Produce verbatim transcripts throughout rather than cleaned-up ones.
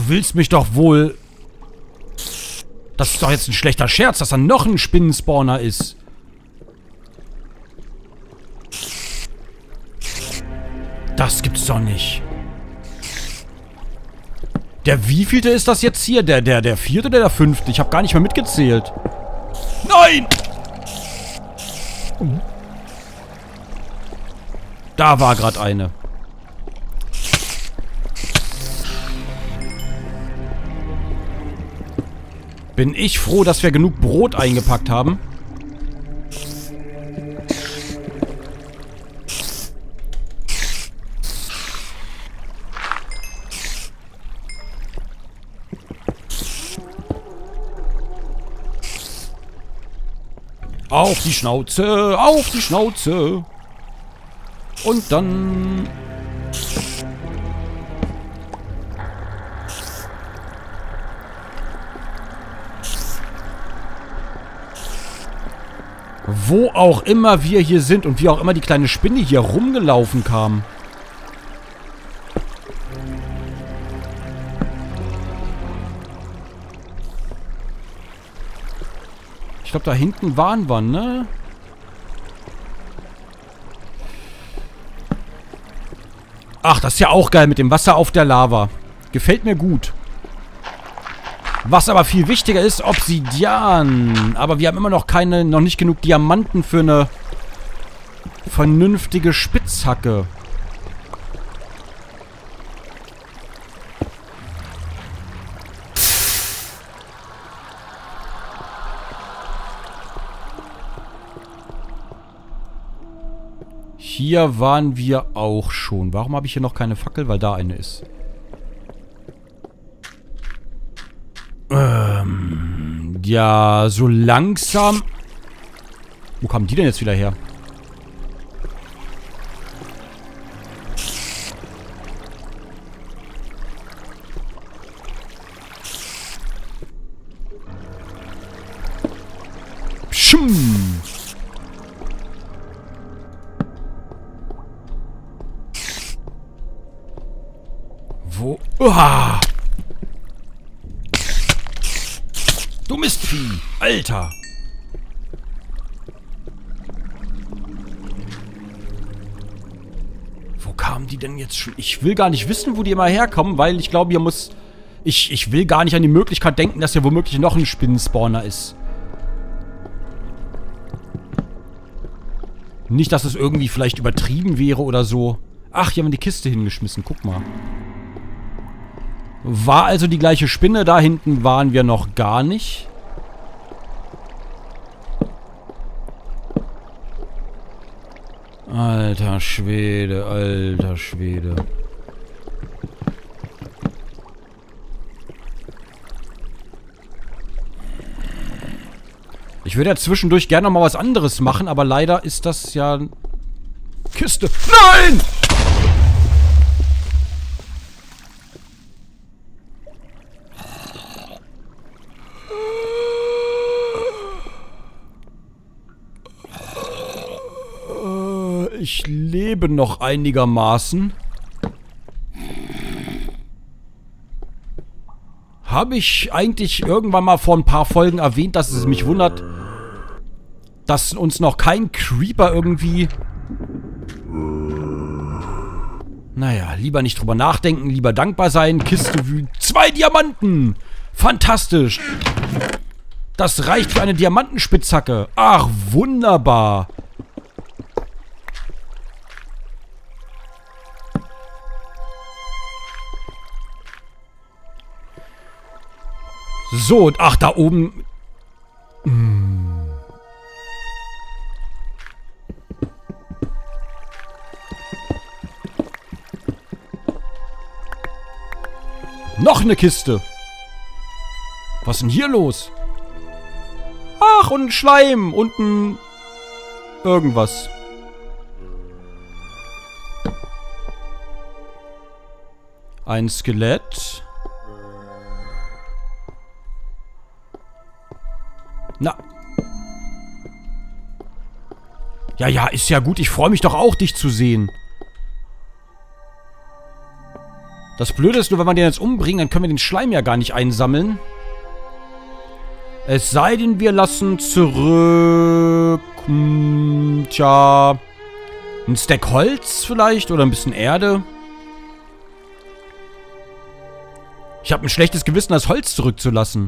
Du willst mich doch wohl... Das ist doch jetzt ein schlechter Scherz, dass da noch ein Spinnenspawner ist. Das gibt's doch nicht. Der wievielte ist das jetzt hier? Der, der, der vierte oder der fünfte? Ich habe gar nicht mehr mitgezählt. Nein! Da war gerade eine. Bin ich froh, dass wir genug Brot eingepackt haben. Auf die Schnauze, auf die Schnauze. Und dann... Wo auch immer wir hier sind und wie auch immer die kleine Spinne hier rumgelaufen kam. Ich glaube, da hinten waren wir, ne? Ach, das ist ja auch geil mit dem Wasser auf der Lava. Gefällt mir gut. Was aber viel wichtiger ist, Obsidian. Aber wir haben immer noch keine, noch nicht genug Diamanten für eine vernünftige Spitzhacke. Hier waren wir auch schon. Warum habe ich hier noch keine Fackel? Weil da eine ist. Ähm, ja, so langsam... Wo kamen die denn jetzt wieder her? Pschum! Wo? Uah! Du Mistvieh! Alter! Wo kamen die denn jetzt schon? Ich will gar nicht wissen, wo die immer herkommen, weil ich glaube, hier muss... Ich, ich will gar nicht an die Möglichkeit denken, dass hier womöglich noch ein Spinnenspawner ist. Nicht, dass es irgendwie vielleicht übertrieben wäre oder so. Ach, hier haben wir die Kiste hingeschmissen. Guck mal. War also die gleiche Spinne. Da hinten waren wir noch gar nicht. Alter Schwede, alter Schwede. Ich würde ja zwischendurch gerne noch mal was anderes machen, aber leider ist das ja... Kiste. Nein! Ich lebe noch einigermaßen. Habe ich eigentlich irgendwann mal vor ein paar Folgen erwähnt, dass es mich wundert, dass uns noch kein Creeper irgendwie... Naja, lieber nicht drüber nachdenken, lieber dankbar sein. Kiste wühlt. Zwei Diamanten! Fantastisch! Das reicht für eine Diamantenspitzhacke. Ach, wunderbar! So, ach, da oben... Hm. Noch eine Kiste. Was ist denn hier los? Ach, und ein Schleim und ein... Irgendwas. Ein Skelett. Na. Ja, ja, ist ja gut. Ich freue mich doch auch, dich zu sehen. Das Blöde ist nur, wenn wir den jetzt umbringen, dann können wir den Schleim ja gar nicht einsammeln. Es sei denn, wir lassen zurück... Hm, tja... Ein Stack Holz vielleicht oder ein bisschen Erde. Ich habe ein schlechtes Gewissen, das Holz zurückzulassen.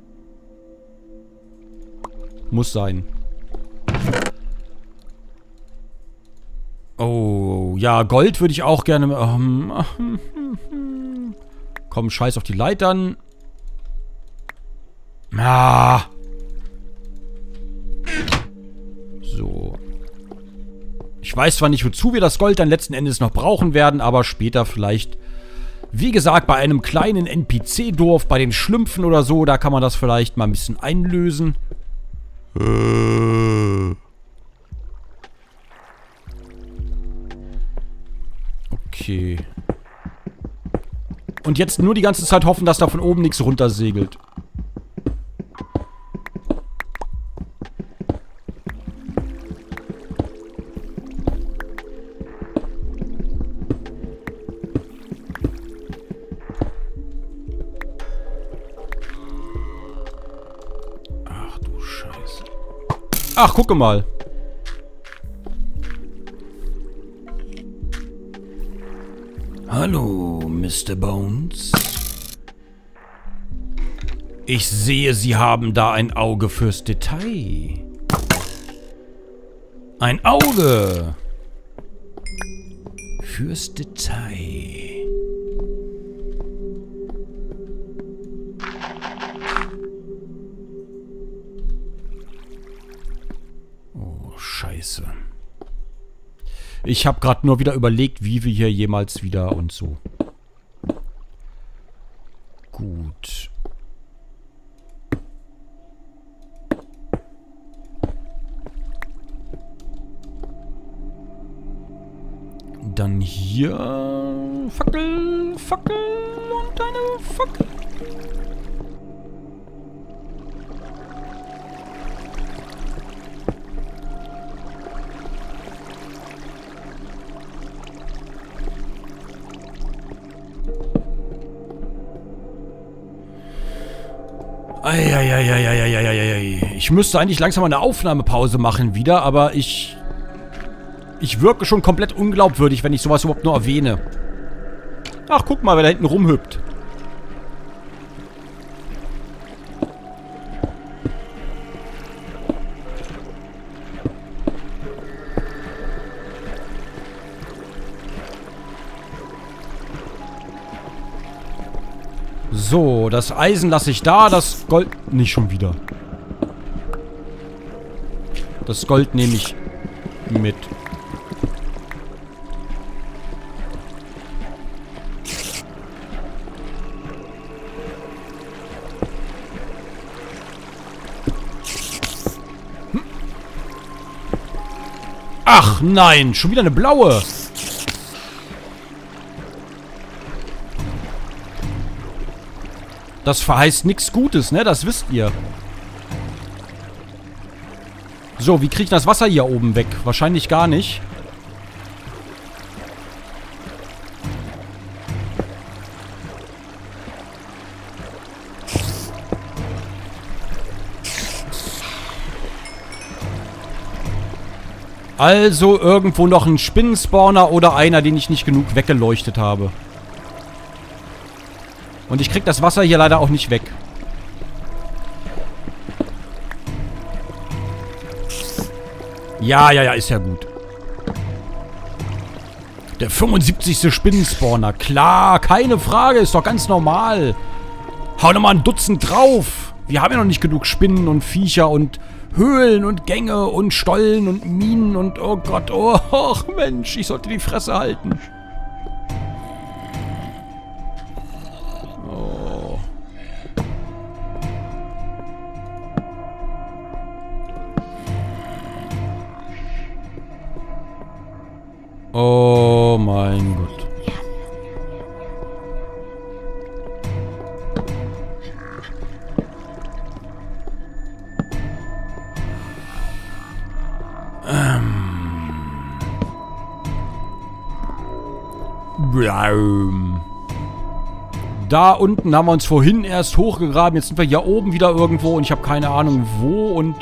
Muss sein. Oh, ja, Gold würde ich auch gerne... Ähm, komm, scheiß auf die Leitern. Ah. So. Ich weiß zwar nicht, wozu wir das Gold dann letzten Endes noch brauchen werden, aber später vielleicht... Wie gesagt, bei einem kleinen N P C-Dorf, bei den Schlümpfen oder so, da kann man das vielleicht mal ein bisschen einlösen. Okay. Und jetzt nur die ganze Zeit hoffen, dass da von oben nichts runtersegelt. Ach, gucke mal. Hallo, Mister Bones. Ich sehe, Sie haben da ein Auge fürs Detail. Ein Auge fürs Detail. Scheiße. Ich habe gerade nur wieder überlegt, wie wir hier jemals wieder und so. Gut. Dann hier Fackel, Fackel und eine Fackel. Eieieiei. Ich müsste eigentlich langsam mal eine Aufnahmepause machen wieder, aber ich... Ich wirke schon komplett unglaubwürdig, wenn ich sowas überhaupt nur erwähne. Ach, guck mal, wer da hinten rumhüpft. So, das Eisen lasse ich da, das Gold... Nicht schon wieder. Das Gold nehme ich mit. Hm. Ach nein, schon wieder eine blaue. Das verheißt nichts Gutes, ne? Das wisst ihr. So, wie kriege ich das Wasser hier oben weg? Wahrscheinlich gar nicht. Also irgendwo noch ein Spinnenspawner oder einer, den ich nicht genug weggeleuchtet habe. Und ich krieg das Wasser hier leider auch nicht weg. Ja, ja, ja, ist ja gut. Der fünfundsiebzigste Spinnenspawner. Klar, keine Frage, ist doch ganz normal. Hau nochmal ein Dutzend drauf. Wir haben ja noch nicht genug Spinnen und Viecher und Höhlen und Gänge und Stollen und Minen und oh Gott, oh, oh Mensch, ich sollte die Fresse halten. Oh mein Gott. Ähm. Braum. Da unten haben wir uns vorhin erst hochgegraben. Jetzt sind wir hier oben wieder irgendwo und ich habe keine Ahnung wo und...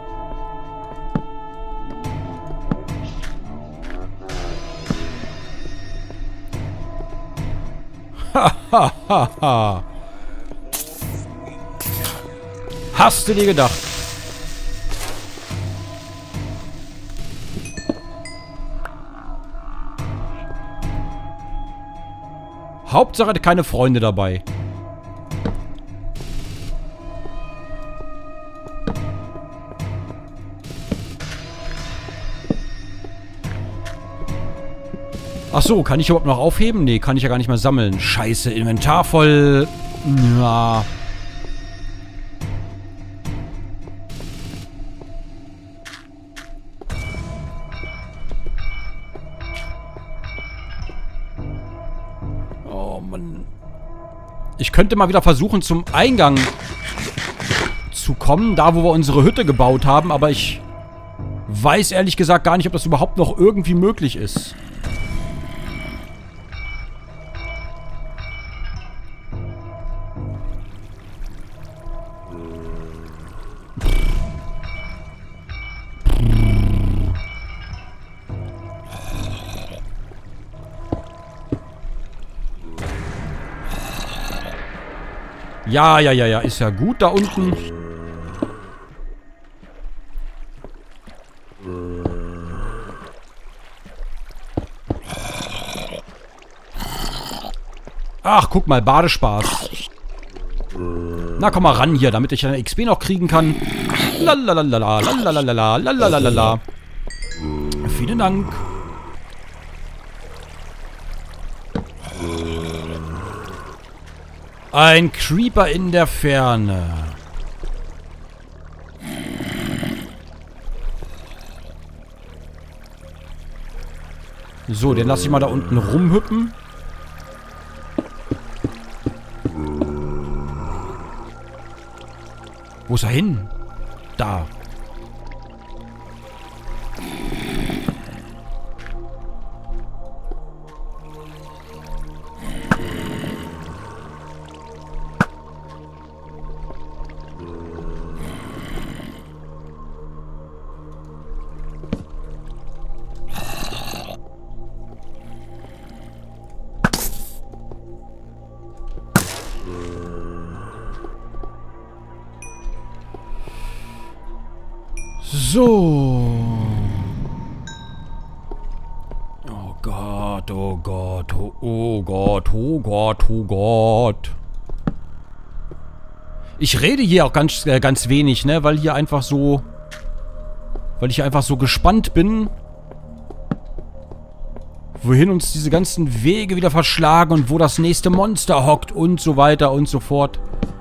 Hahaha. Hast du dir gedacht? Hauptsache keine Freunde dabei. Ach so, kann ich überhaupt noch aufheben? Nee, kann ich ja gar nicht mehr sammeln. Scheiße, Inventar voll. Ja. Oh Mann. Ich könnte mal wieder versuchen, zum Eingang zu kommen, da wo wir unsere Hütte gebaut haben, aber ich weiß ehrlich gesagt gar nicht, ob das überhaupt noch irgendwie möglich ist. Ja, ja, ja, ja. Ist ja gut da unten. Ach, guck mal. Badespaß. Na, komm mal ran hier, damit ich eine X P noch kriegen kann. Lalalala, lalalala, lalalala. Vielen Dank. Ein Creeper in der Ferne. So, den lasse ich mal da unten rumhüppen. Wo ist er hin? Da. So. Oh Gott, oh Gott, oh, oh Gott, oh Gott, oh Gott. Ich rede hier auch ganz, äh, ganz wenig, ne, weil hier einfach so, weil ich einfach so gespannt bin, wohin uns diese ganzen Wege wieder verschlagen und wo das nächste Monster hockt und so weiter und so fort.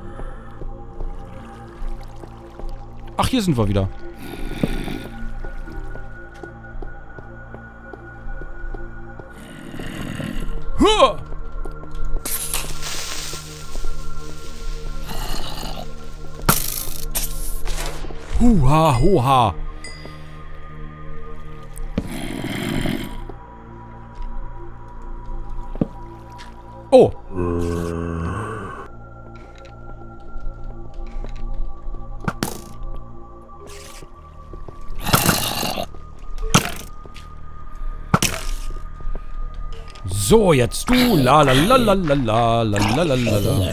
Ach, hier sind wir wieder. Huh! Huha, hoha. Oh. So, jetzt du. La la la la la la la la la la.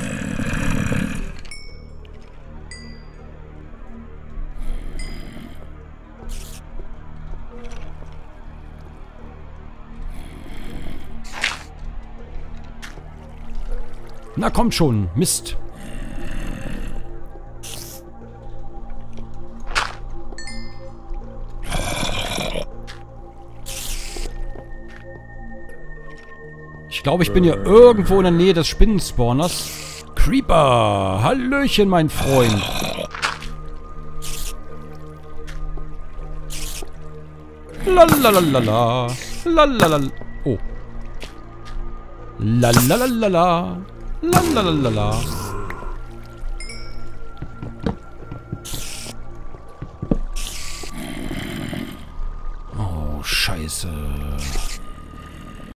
Na kommt schon, Mist. Ich glaube, ich bin hier irgendwo in der Nähe des Spinnenspawners. Creeper! Hallöchen, mein Freund. Lalalala. Lalalala. Oh. Lalalala. Lalalala. Oh, Scheiße.